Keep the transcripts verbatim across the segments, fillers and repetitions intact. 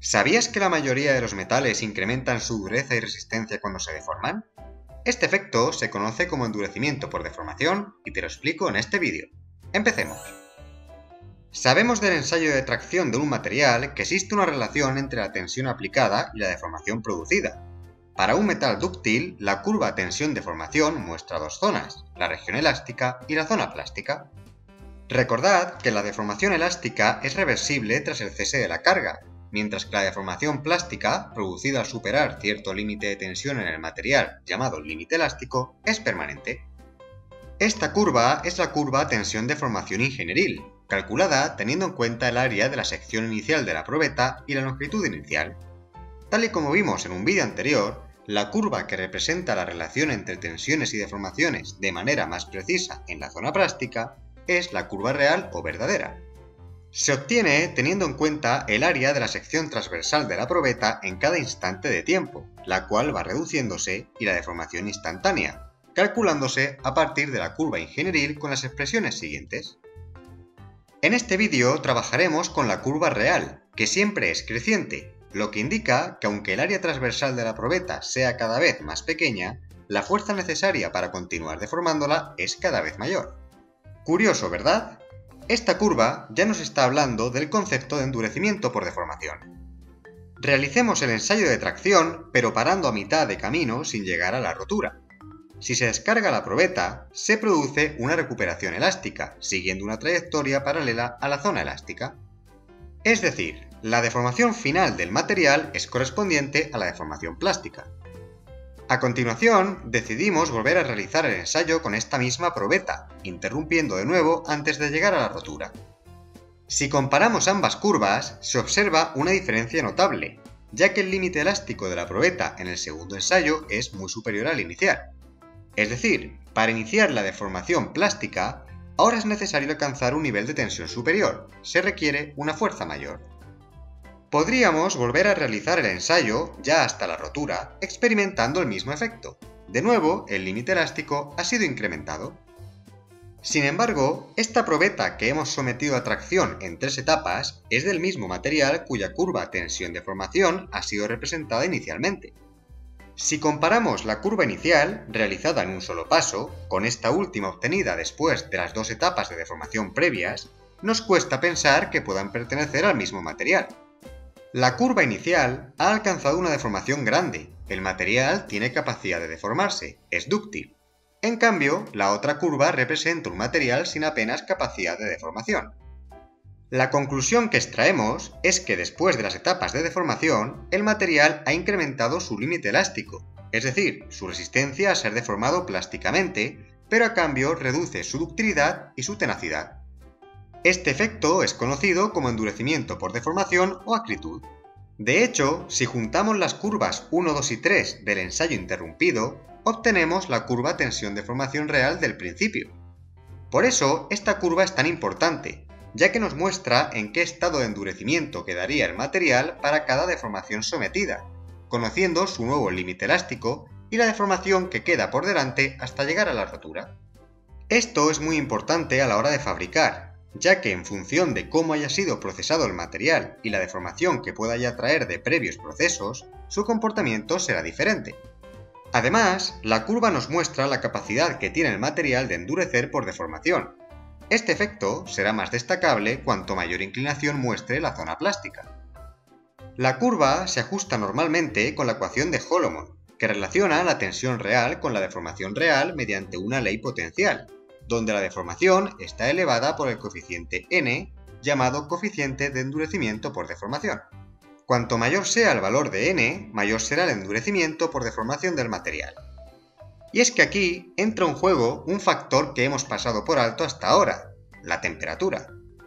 ¿Sabías que la mayoría de los metales incrementan su dureza y resistencia cuando se deforman? Este efecto se conoce como endurecimiento por deformación y te lo explico en este vídeo. ¡Empecemos! Sabemos del ensayo de tracción de un material que existe una relación entre la tensión aplicada y la deformación producida. Para un metal dúctil, la curva tensión-deformación muestra dos zonas, la región elástica y la zona plástica. Recordad que la deformación elástica es reversible tras el cese de la carga, mientras que la deformación plástica, producida al superar cierto límite de tensión en el material llamado límite elástico, es permanente. Esta curva es la curva tensión-deformación ingenieril, calculada teniendo en cuenta el área de la sección inicial de la probeta y la longitud inicial. Tal y como vimos en un vídeo anterior, la curva que representa la relación entre tensiones y deformaciones de manera más precisa en la zona plástica es la curva real o verdadera. Se obtiene teniendo en cuenta el área de la sección transversal de la probeta en cada instante de tiempo, la cual va reduciéndose, y la deformación instantánea, calculándose a partir de la curva ingenieril con las expresiones siguientes. En este vídeo trabajaremos con la curva real, que siempre es creciente, lo que indica que aunque el área transversal de la probeta sea cada vez más pequeña, la fuerza necesaria para continuar deformándola es cada vez mayor. Curioso, ¿verdad? Esta curva ya nos está hablando del concepto de endurecimiento por deformación. Realicemos el ensayo de tracción, pero parando a mitad de camino sin llegar a la rotura. Si se descarga la probeta, se produce una recuperación elástica, siguiendo una trayectoria paralela a la zona elástica. Es decir, la deformación final del material es correspondiente a la deformación plástica. A continuación, decidimos volver a realizar el ensayo con esta misma probeta, interrumpiendo de nuevo antes de llegar a la rotura. Si comparamos ambas curvas, se observa una diferencia notable, ya que el límite elástico de la probeta en el segundo ensayo es muy superior al inicial. Es decir, para iniciar la deformación plástica, ahora es necesario alcanzar un nivel de tensión superior, se requiere una fuerza mayor. Podríamos volver a realizar el ensayo, ya hasta la rotura, experimentando el mismo efecto. De nuevo, el límite elástico ha sido incrementado. Sin embargo, esta probeta que hemos sometido a tracción en tres etapas es del mismo material cuya curva tensión-deformación ha sido representada inicialmente. Si comparamos la curva inicial, realizada en un solo paso, con esta última obtenida después de las dos etapas de deformación previas, nos cuesta pensar que puedan pertenecer al mismo material. La curva inicial ha alcanzado una deformación grande, el material tiene capacidad de deformarse, es dúctil. En cambio, la otra curva representa un material sin apenas capacidad de deformación. La conclusión que extraemos es que después de las etapas de deformación, el material ha incrementado su límite elástico, es decir, su resistencia a ser deformado plásticamente, pero a cambio reduce su ductilidad y su tenacidad. Este efecto es conocido como endurecimiento por deformación o acritud. De hecho, si juntamos las curvas uno, dos y tres del ensayo interrumpido, obtenemos la curva tensión-deformación real del principio. Por eso, esta curva es tan importante, ya que nos muestra en qué estado de endurecimiento quedaría el material para cada deformación sometida, conociendo su nuevo límite elástico y la deformación que queda por delante hasta llegar a la rotura. Esto es muy importante a la hora de fabricar, ya que en función de cómo haya sido procesado el material y la deformación que pueda ya traer de previos procesos, su comportamiento será diferente. Además, la curva nos muestra la capacidad que tiene el material de endurecer por deformación. Este efecto será más destacable cuanto mayor inclinación muestre la zona plástica. La curva se ajusta normalmente con la ecuación de Holomon, que relaciona la tensión real con la deformación real mediante una ley potencial, donde la deformación está elevada por el coeficiente n, llamado coeficiente de endurecimiento por deformación. Cuanto mayor sea el valor de n, mayor será el endurecimiento por deformación del material. Y es que aquí entra en juego un factor que hemos pasado por alto hasta ahora, la temperatura.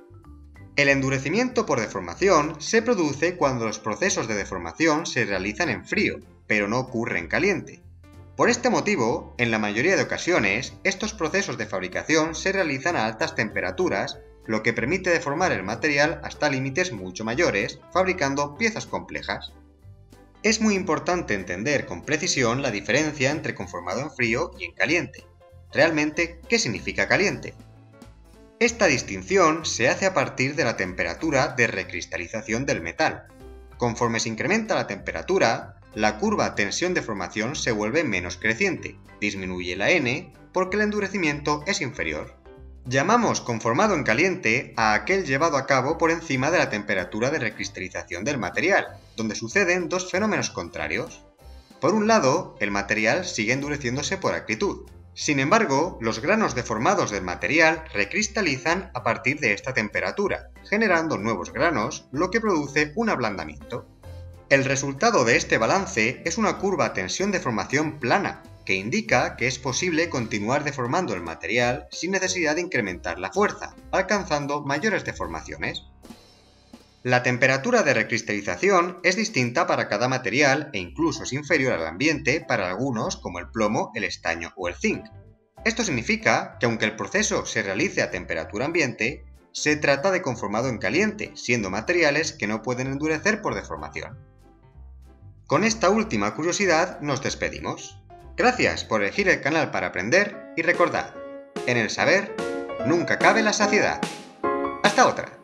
El endurecimiento por deformación se produce cuando los procesos de deformación se realizan en frío, pero no ocurre en caliente. Por este motivo, en la mayoría de ocasiones, estos procesos de fabricación se realizan a altas temperaturas, lo que permite deformar el material hasta límites mucho mayores, fabricando piezas complejas. Es muy importante entender con precisión la diferencia entre conformado en frío y en caliente. Realmente, ¿qué significa caliente? Esta distinción se hace a partir de la temperatura de recristalización del metal. Conforme se incrementa la temperatura, la curva tensión-deformación se vuelve menos creciente, disminuye la n porque el endurecimiento es inferior. Llamamos conformado en caliente a aquel llevado a cabo por encima de la temperatura de recristalización del material, donde suceden dos fenómenos contrarios. Por un lado, el material sigue endureciéndose por acritud. Sin embargo, los granos deformados del material recristalizan a partir de esta temperatura, generando nuevos granos, lo que produce un ablandamiento. El resultado de este balance es una curva tensión-deformación plana, que indica que es posible continuar deformando el material sin necesidad de incrementar la fuerza, alcanzando mayores deformaciones. La temperatura de recristalización es distinta para cada material e incluso es inferior al ambiente para algunos como el plomo, el estaño o el zinc. Esto significa que aunque el proceso se realice a temperatura ambiente, se trata de conformado en caliente, siendo materiales que no pueden endurecer por deformación. Con esta última curiosidad nos despedimos. Gracias por elegir el canal para aprender y recordad, en el saber nunca cabe la saciedad. ¡Hasta otra!